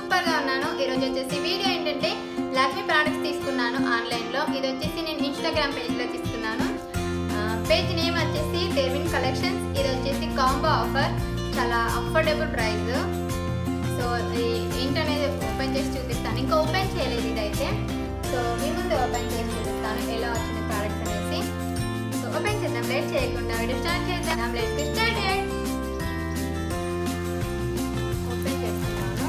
Super గా ఉన్నాను. ఈ రోజు వచ్చేసి వీడియో ఏంటంటే లాక్మీ ప్రొడక్ట్స్ తీసుకున్నాను ఆన్లైన్ లో. ఇది వచ్చేసి నేను ఇన్‌స్టాగ్రామ్ పేజ్ లో తీసుకున్నాను. పేజ్ నేమ్ వచ్చేసి డెర్విన్ కలెక్షన్స్. ఇది వచ్చేసి కాంబో ఆఫర్, చాలా అఫోర్డబుల్ ప్రైస్. సో ఏంటనేది ఓపెన్ చేసి చూపిస్తాను. ఇంకా ఓపెన్ చేయలేదు ఇదైతే. సో మీ ముందు ఓపెన్ చేసి చూపిస్తాను ఎలా వచ్చింది ప్రోడక్ట్ అనేసి. సో ఓపెన్ చేద్దాం, లేట్ చేయకుండా వీడియో స్టార్ట్ చేద్దాం. Let's get started. ఓపెన్ చేస్తున్నాను.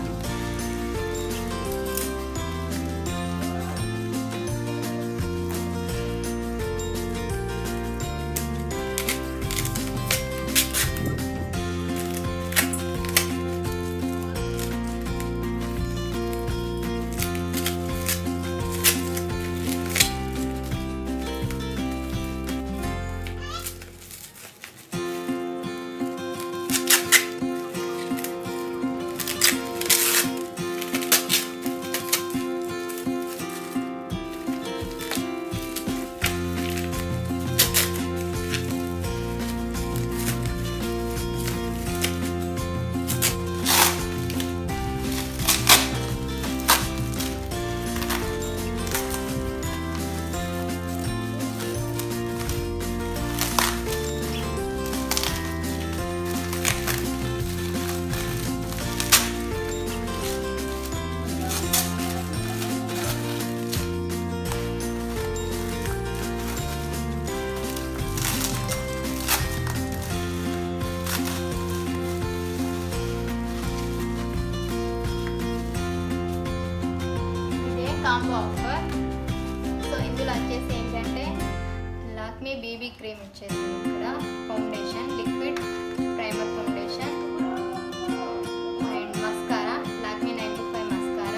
Combo offer. సో ఇందులో వచ్చేసి ఏంటంటే లాక్మీ బీబీ క్రీమ్ ఇచ్చేసి ఇక్కడ foundation, liquid primer foundation and mascara, Lakme 925 mascara,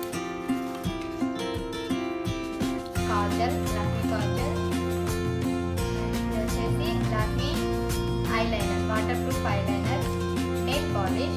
kajal, Lakme kajal, ఇది వచ్చేసి Lakme eyeliner, waterproof eyeliner, nail polish,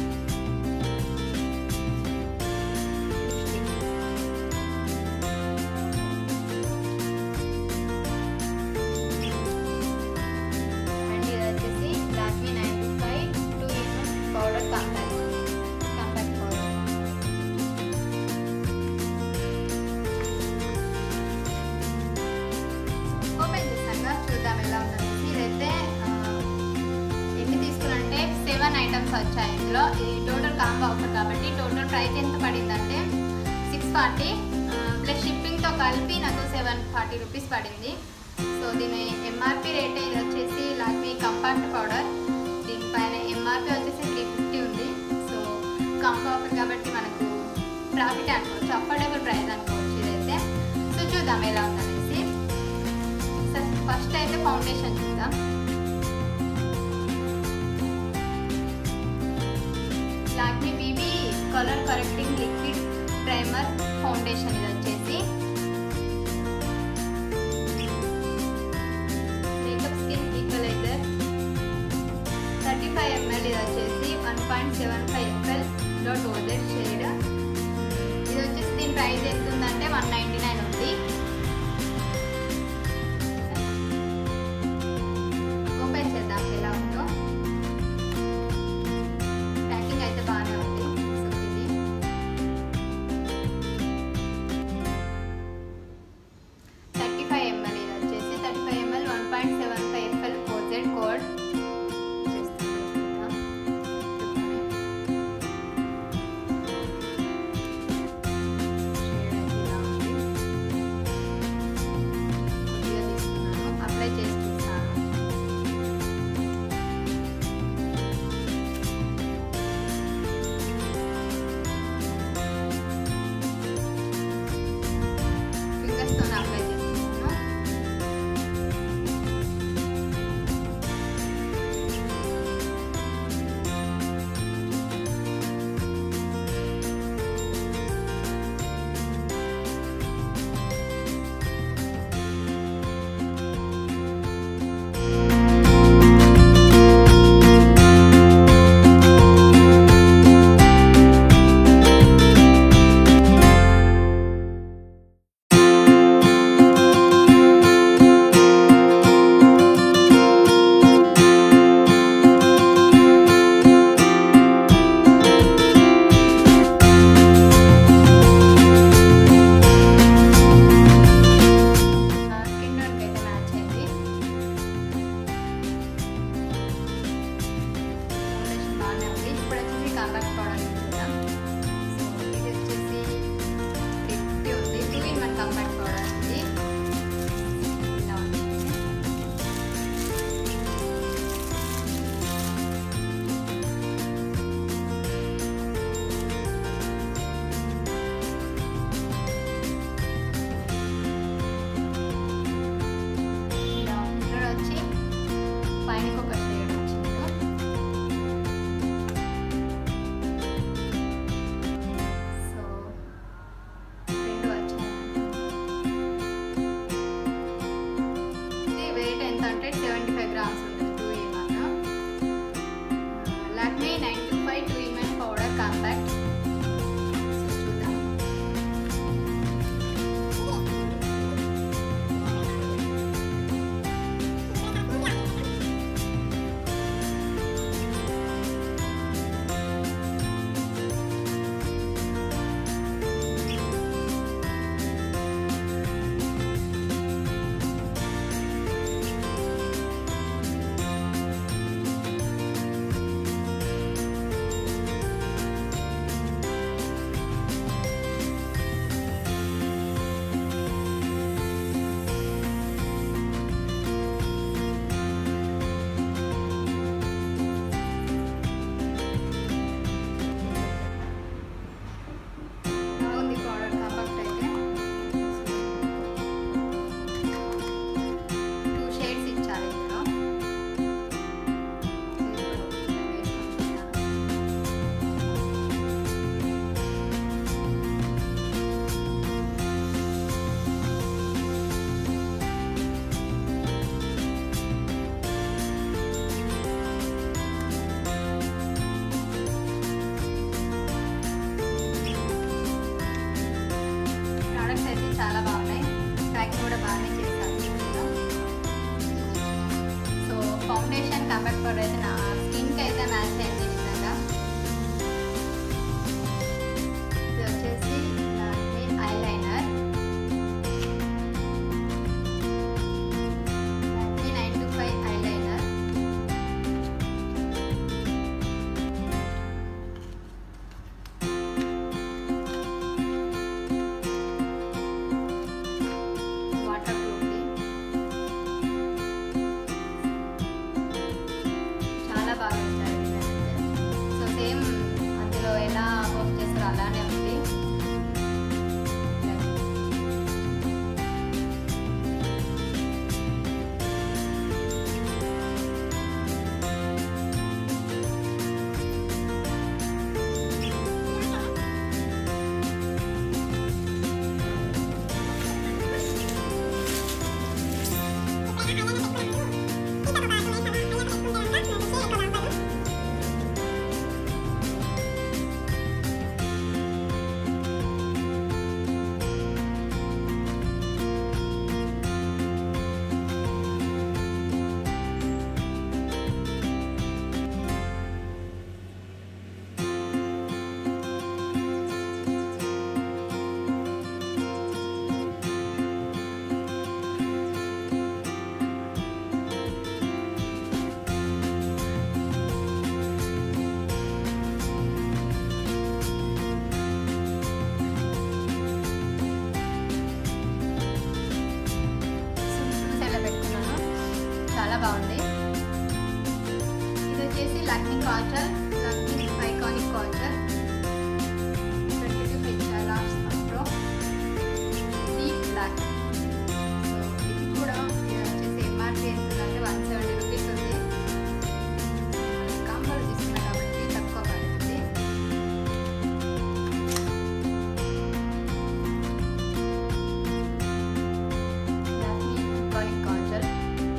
items వచ్చాయి ఇందులో. ఇది టోటల్ కాంబో ఆఫర్ కాబట్టి టోటల్ ప్రైస్ ఎంత పడిందంటే 640 ప్లస్ షిప్పింగ్తో కలిపి నాకు 740 రూపీస్ పడింది. సో దీని ఎంఆర్పి రేట్ ఇది వచ్చేసి లాక్మీ కంపాక్ట్ పౌడర్, దీనిపైన ఎంఆర్పి వచ్చేసి 350 ఉంది. సో కాంబో ఆఫర్ కాబట్టి మనకు ప్రాఫిట్ అనుకోవచ్చు, అఫోర్డబుల్ ప్రైస్ అనుకోవచ్చు ఇదైతే. సో చూద్దాం ఎలా ఉందనేసి. ఫస్ట్ అయితే ఫౌండేషన్ చూద్దాం. Lakme BB colour correcting liquid primer foundation ఇది వచ్చేసి మేకప్ స్కిన్ ఈక్వలైజర్ 35 ml. ఇది వచ్చేసి 1.75 ml .OZ షేడ్. ఇది వచ్చేసి దీని ప్రైస్ ఎంత ఉందంటే 199 ఉంది. ఓపెన్ చేద్దాం ఎలా ఉందో. బాగానే ఉంది. సో ఇది 35 ml. ఇది వచ్చేసి 35 ml 1.75 ml OZ code. Compact powder అయితే నా స్కిన్కి అయితే మ్యాచ్ అయింది నిజంగా. ఇది వచ్చేసి ఐలైనర్, Lakme 925 ఐలైనర్. వాటర్ ప్రూఫ్ది, చాలా బాగా ఇచ్చారు డిజైన్ అయితే. సో సేమ్ అందులో ఎలా పోస్ట్ చేస్తారో అలానే ఉంది. చాలా బాగుంది. ఇది వచ్చేసి Lakme kajal, Lakme iconic kajal 22 HR afro deep black. So ఇది కూడా వచ్చేసి ఎంఆర్పీ ఎంత అంటే 170 రూపీస్ ఉంది. కాంబోలో తీసుకున్నా కాబట్టి తక్కువ పడుతుంది. Lakme iconic kajal.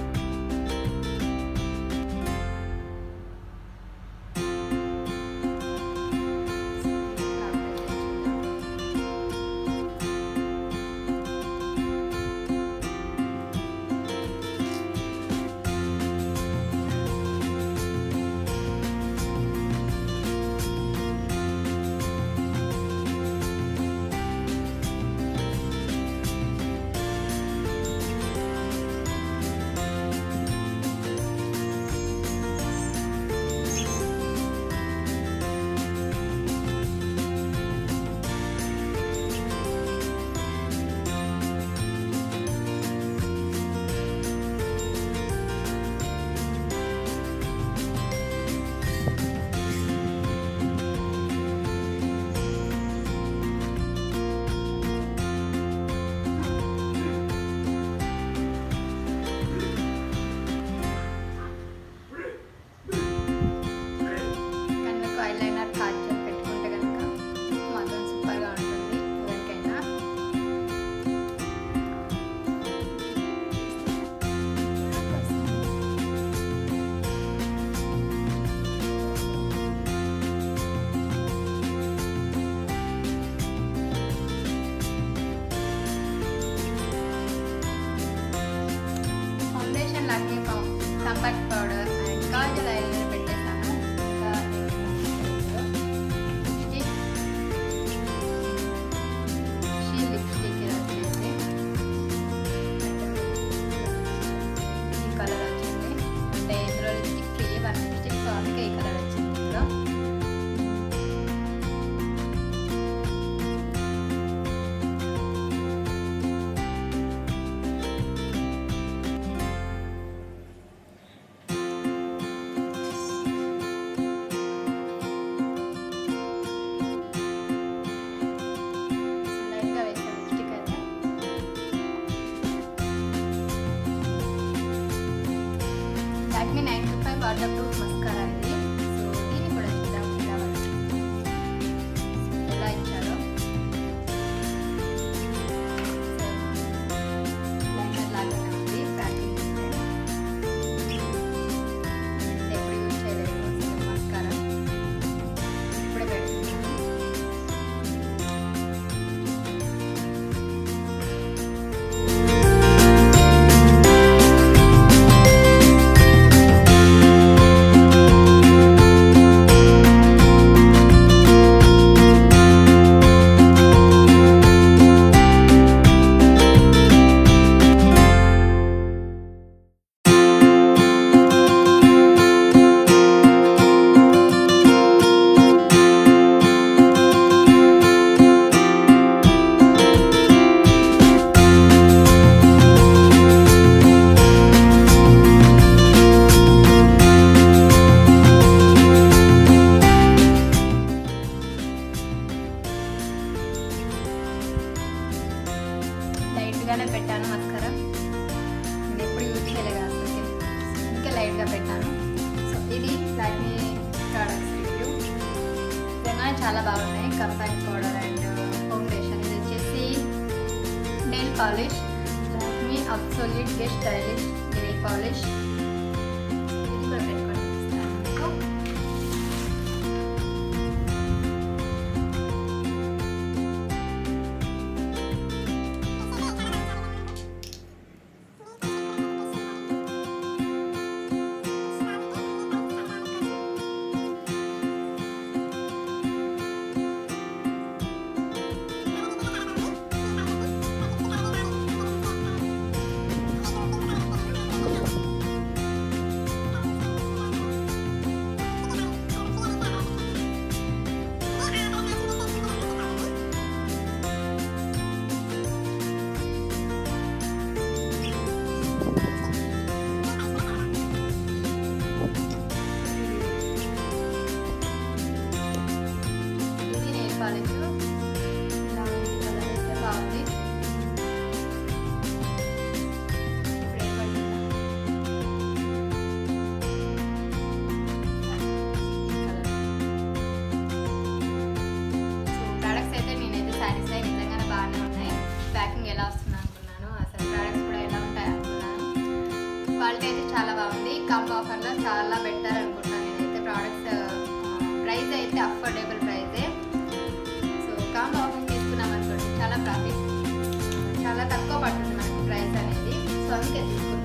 Compact powder and kajal eyeliner పెట్టేసాను. షీ లిప్స్టిక్ ఇది వచ్చేసి ఈ కలర్ వచ్చింది. అంటే ఇందులో లిప్స్టిక్ ఫ్రీ 1 లిప్స్టిక్, సో అందుకే ఈ కలర్ వచ్చింది ఇందులో. Lakme 925 waterproof mascara ఇది. సో దీన్ని కూడా చూద్దాం ఎలా ఇచ్చారో. లైనర్ లాగానే ఉంది ప్యాకింగ్. ఎప్పుడు యూజ్ చేయలేదు అసలు మస్కారా, ఇప్పుడే పెడుతున్నాను. చాలా బాగున్నాయి. Compact powder and foundation. ఇది వచ్చేసి nail polish, Lakme absolute get stylish nail polish. ఇది కూడా పెట్టుకొని ఇస్తాను మీకు. క్వాలిటీ అయితే చాలా బాగుంది. కాంబో ఆఫర్లో చాలా బెటర్ అనుకుంటున్నాను నేనైతే. ప్రోడక్ట్స్ ప్రైస్ అయితే అఫోర్డబుల్ ప్రైజే. సో కాంబో ఆఫర్ తీసుకున్నాం అనుకోండి చాలా ప్రాఫిట్, చాలా తక్కువ పడుతుంది మనకు ప్రైస్ అనేది. సో అందుకే తీసుకున్నాను.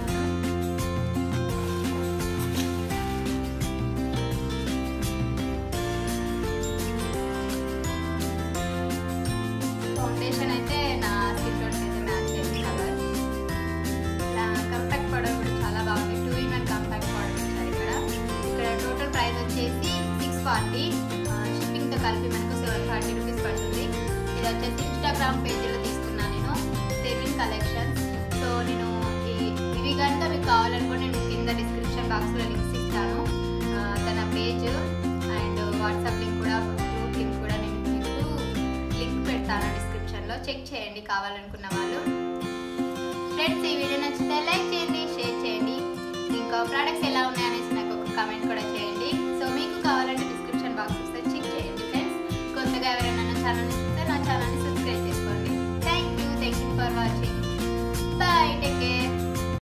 ఫౌండేషన్ అయితే నా స్కిన్ టోన్ అయితే మ్యాచ్ అయ్యింది కలర్. కంపాక్ట్ పౌడర్ కూడా చాలా బాగుంది. 2-in-1 కంపాక్ట్ పౌడర్ ఇచ్చారు ఇక్కడ. ఇక్కడ టోటల్ ప్రైస్ వచ్చేసి 640. షిప్పింగ్తో కలిపి మనకు 740 రూపీస్ పడుతుంది. ఇది వచ్చేసి ఇన్స్టాగ్రామ్ పేజీలో తీసుకున్నాను నేను, సెర్విన్ కలెక్షన్స్. సో నేను ఇవి కనుక మీకు కావాలనుకుంటే నేను కింద డిస్క్రిప్షన్ బాక్స్లో లింక్స్ ఇస్తాను. తన పేజ్ అండ్ వాట్సాప్ లింక్ కూడా, గ్రూప్ లింక్ కూడా నేను మీకు లింక్ పెడతాను డిస్క్రిప్షన్లో. చెక్ చేయండి కావాలనుకున్న వాళ్ళు. ఫ్రెండ్స్, ఈ వీడియో నచ్చితే లైక్ చేయండి, షేర్ చేయండి. ఇంకా ప్రోడక్ట్స్ ఎలా ఉన్నాయనేసి నాకు ఒక కామెంట్ కూడా చేయండి. సో మీకు కావాలంటే డిస్క్రిప్షన్ బాక్స్ వస్తే చెక్ చేయండి ఫ్రెండ్స్. కొత్తగా ఎవరైనా ఛానల్